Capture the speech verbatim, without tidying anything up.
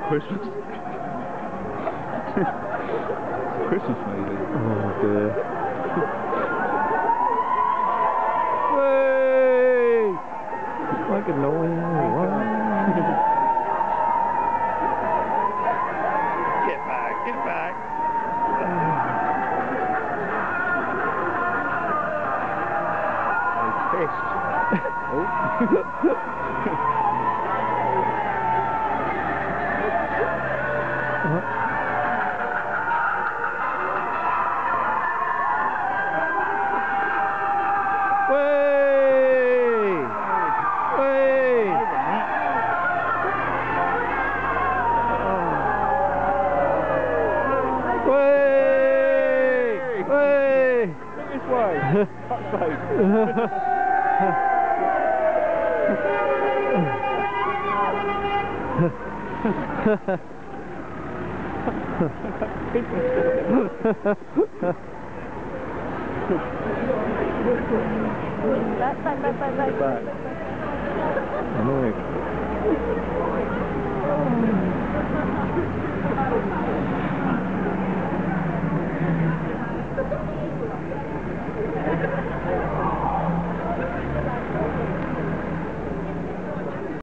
Christmas. Christmas maybe. Oh dear. Hey! Make a noise. Get back, get back. He's pissed. Oh. This way. Fuck's sake. Back, back, back, back, back. Back. Annoying.